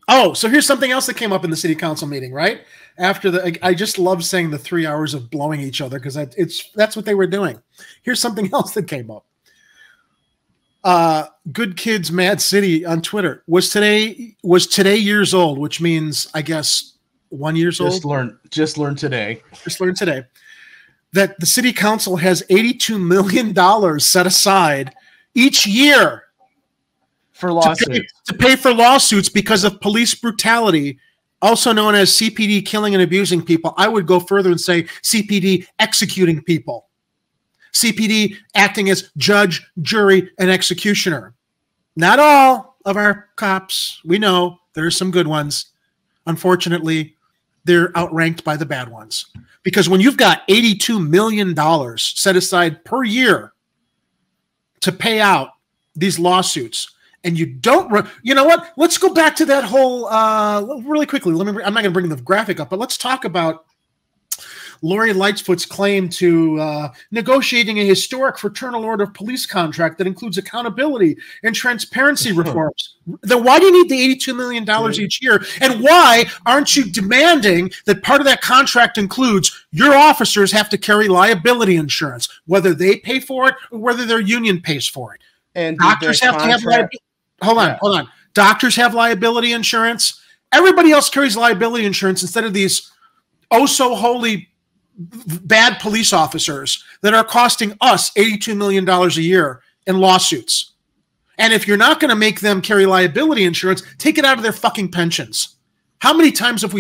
Oh, so here's something else that came up in the city council meeting, right? After I just love saying the 3 hours of blowing each other because that's what they were doing. Here's something else that came up. Good Kids Mad City on Twitter was today years old, which means I guess 1 year old. Just learned today that the city council has $82 million set aside each year for lawsuits to pay for lawsuits because of police brutality, also known as CPD killing and abusing people. I would go further and say CPD executing people. CPD acting as judge, jury, and executioner. Not all of our cops. We know there are some good ones. Unfortunately, they're outranked by the bad ones. Because when you've got $82 million set aside per year to pay out these lawsuits, and you don't, you know what? Let's go back to that whole, really quickly. I'm not going to bring the graphic up, but let's talk about Lori Lightfoot's claim to negotiating a historic Fraternal Order of Police contract that includes accountability and transparency reforms. Then why do you need the $82 million each year? And why aren't you demanding that part of that contract includes your officers have to carry liability insurance, whether they pay for it or whether their union pays for it? And doctors have to have liability. Hold on. Doctors have liability insurance. Everybody else carries liability insurance instead of these oh so holy bad police officers that are costing us $82 million a year in lawsuits. And if you're not going to make them carry liability insurance, take it out of their fucking pensions. How many times have we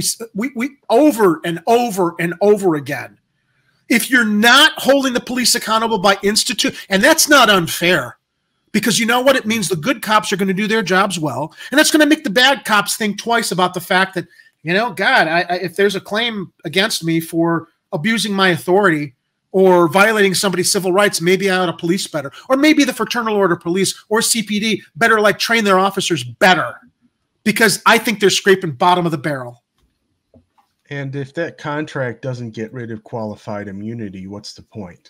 over and over and over again? If you're not holding the police accountable by institute, and that's not unfair, because you know what? It means the good cops are going to do their jobs well, and that's going to make the bad cops think twice about the fact that, you know, God, if there's a claim against me for abusing my authority or violating somebody's civil rights, maybe I ought to police better, or maybe the Fraternal Order Police or CPD better like train their officers better, because I think they're scraping bottom of the barrel. And if that contract doesn't get rid of qualified immunity, what's the point?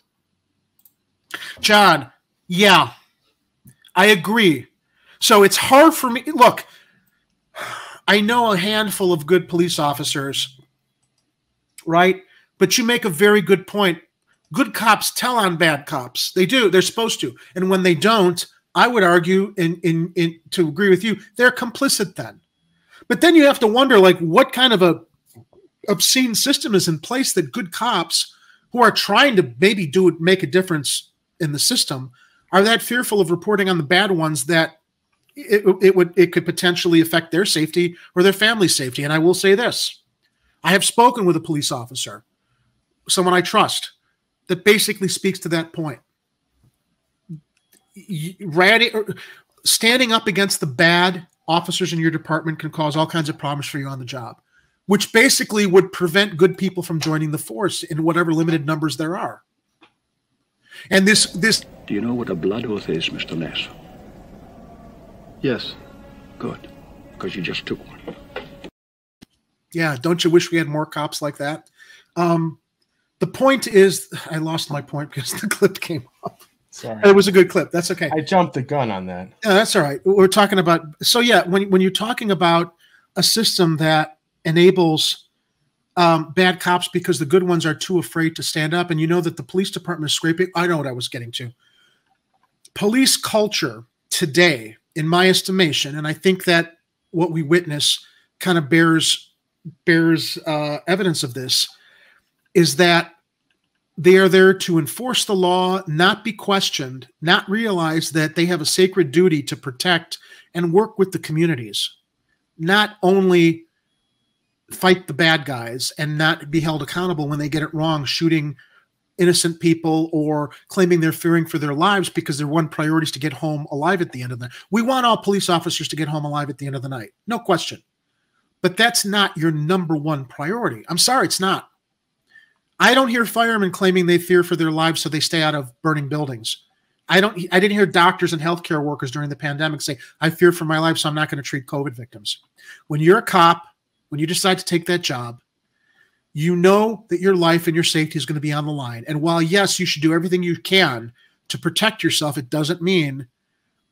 John, yeah, I agree. So it's hard for me. Look, I know a handful of good police officers, right? But you make a very good point. Good cops tell on bad cops. They do. They're supposed to. And when they don't, I would argue, to agree with you, they're complicit then. But then you have to wonder, like, what kind of a obscene system is in place that good cops who are trying to maybe make a difference in the system are that fearful of reporting on the bad ones that it could potentially affect their safety or their family's safety. And I will say this. I have spoken with a police officer, someone I trust, that basically speaks to that point. Standing up against the bad officers in your department can cause all kinds of problems for you on the job, which basically would prevent good people from joining the force in whatever limited numbers there are. And this. Do you know what a blood oath is, Mr. Ness? Yes. Good, because you just took one. Yeah, don't you wish we had more cops like that? The point is, I lost my point because the clip came up. Sorry. It was a good clip. That's okay. I jumped the gun on that. Yeah, that's all right. We're talking about, so yeah, when you're talking about a system that enables bad cops because the good ones are too afraid to stand up, and you know that the police department is scraping, I know what I was getting to. Police culture today, in my estimation, and I think that what we witness kind of bears evidence of this, is that they are there to enforce the law, not be questioned, not realize that they have a sacred duty to protect and work with the communities, not only fight the bad guys and not be held accountable when they get it wrong, shooting innocent people or claiming they're fearing for their lives because their one priority is to get home alive at the end of the night. We want all police officers to get home alive at the end of the night. No question. But that's not your number one priority. I'm sorry, it's not. I don't hear firemen claiming they fear for their lives so they stay out of burning buildings. I didn't hear doctors and healthcare workers during the pandemic say, I fear for my life, so I'm not going to treat COVID victims. When you're a cop, when you decide to take that job, you know that your life and your safety is going to be on the line. And while, yes, you should do everything you can to protect yourself, it doesn't mean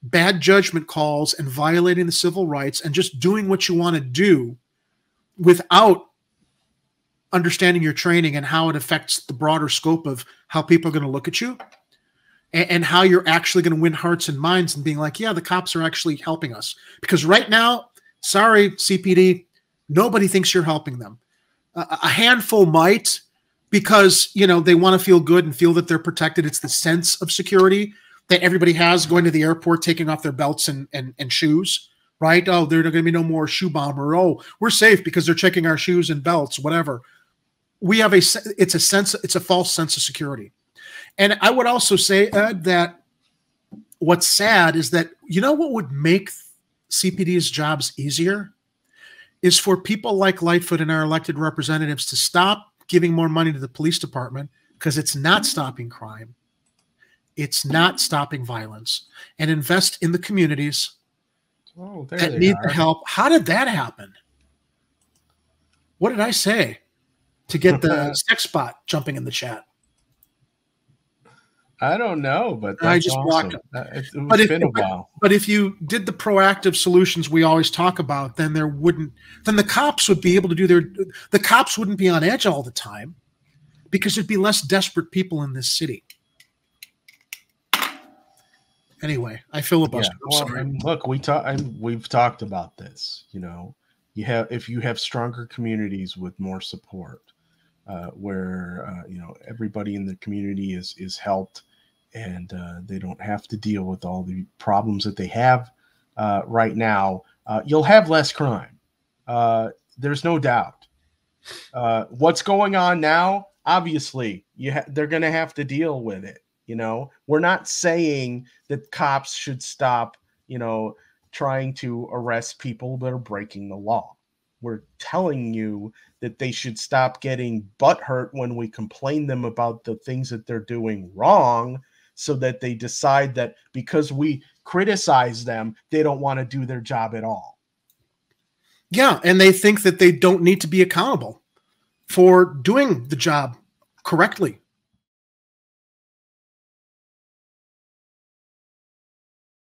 bad judgment calls and violating the civil rights and just doing what you want to do without understanding your training and how it affects the broader scope of how people are going to look at you and how you're actually going to win hearts and minds and being like, yeah, the cops are actually helping us. Because right now, sorry, CPD, nobody thinks you're helping them. A handful might, because, you know, they want to feel good and feel that they're protected. It's the sense of security that everybody has going to the airport, taking off their belts and shoes, right? Oh, there's going to be no more shoe bomber. Oh, we're safe because they're checking our shoes and belts, whatever. We have it's a false sense of security. And I would also say, Ed, that what's sad is that, you know, what would make CPD's jobs easier is for people like Lightfoot and our elected representatives to stop giving more money to the police department, because it's not stopping crime. It's not stopping violence, and invest in the communities that need the help. How did that happen? What did I say to get the sex bot jumping in the chat? I don't know, but that's I just awesome. It's been a while. But if you did the proactive solutions we always talk about, then the cops would be able to do the cops wouldn't be on edge all the time, because there'd be less desperate people in this city. Anyway, I filibustered. Yeah. Well, look, we've talked about this. You know, if you have stronger communities with more support, where you know, everybody in the community is helped, and they don't have to deal with all the problems that they have right now, you'll have less crime. There's no doubt. What's going on now? Obviously, they're going to have to deal with it. You know, we're not saying that cops should stop, you know, trying to arrest people that are breaking the law. We're telling you that they should stop getting butthurt when we complain them about the things that they're doing wrong, so that they decide that because we criticize them, they don't want to do their job at all. Yeah, and they think that they don't need to be accountable for doing the job correctly.